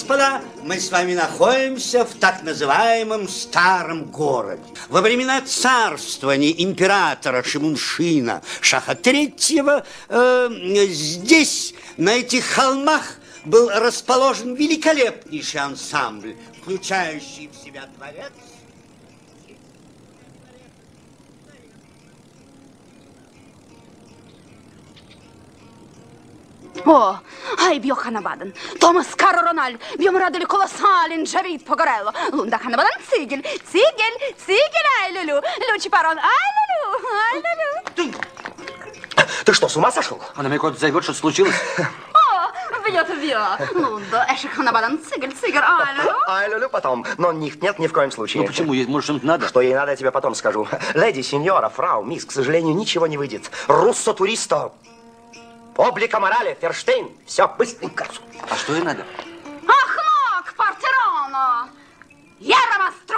господа, мы с вами находимся в так называемом старом городе. Во времена царствования императора Шимуншина Шаха III здесь, на этих холмах, был расположен великолепнейший ансамбль, включающий в себя дворец. О, Айбьо Ханабадан, Томас Каро Рональ, Бьем Радали Колоссалин, Джавид Погорелло, Лунда Ханабадан, Цигель, Айлюлю, Лючи Парон, Айлюлю. Ты что, с ума сошел? Она мне куда-то зовет, что случилось? О, Вьё, Лунда, Эшек Ханабадан, Цигель, Айлюлю. Айлюлю потом, но нет, ни в коем случае. Ну почему? Ей, может, что-нибудь надо? Что ей надо, я тебе потом скажу. Леди, сеньора, фрау, мисс, к сожалению, ничего не выйдет. Руссо туристо. Облика морали, Ферштейн, все быстренько. А что ей надо? Ахмак, Партероно, Ярамас